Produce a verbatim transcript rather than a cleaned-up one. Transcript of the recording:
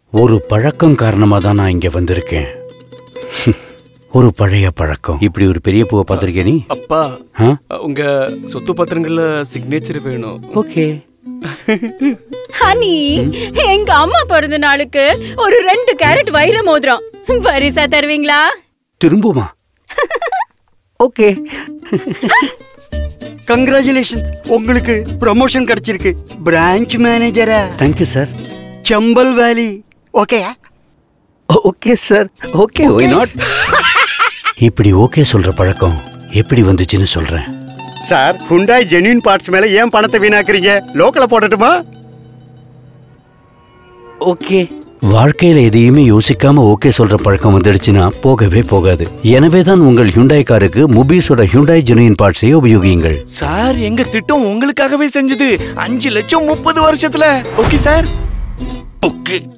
ஒரு பழக்கம் காரணமா தான் நான் இங்க வந்திருக்கேன். ஒரு பழைய பழக்கம். இப்படி ஒரு பெரிய பூவை பார்த்திருக்கே நீ? அப்பா, உங்க சொத்து பத்திரங்கள்ல சிக்னேச்சர் வேணும். ஓகே. ஹனி, எங்க அம்மா பிறந்த நாளுக்கு ஒரு ரெண்டு கேரட் வைர மோதிரம் பரிசா தருவீங்களா? திரும்புமா? ஓகே. கங்க்ராச்சுலேஷன், உங்களுக்கு ப்ரமோஷன் கிடைச்சிருக்கு. பிரான்ச் மேனேஜரா? Thank you sir. Chambal valley. Okay okay sir. Okay, why not? இப்படி ஓகே சொல்ற பழக்கம் எப்படி வந்துச்சுன்னு சொல்றேன். சார், ஹுண்டாய் ஜென்யூன் பார்ட்ஸ் மேல ஏன் பணத்தை வீணாக்குறீங்க? லோக்கல்ல போடட்டுமா? ஓகே. வாழ்க்கையில எதையுமே யோசிக்காம ஓகே சொல்ற பழக்கம் வந்துடுச்சுன்னா போகவே போகாது. எனவே தான் உங்கள் ஹுண்டாய் காருக்கு முபீஸோட ஹுண்டாய் ஜென்யூன் பார்ட்ஸை உபயோகியுங்கள். சார், எங்க திட்டம் உங்களுக்காகவே செஞ்சது. அஞ்சு லட்சம் முப்பது வருஷத்துல. Okay sir. ஓகே.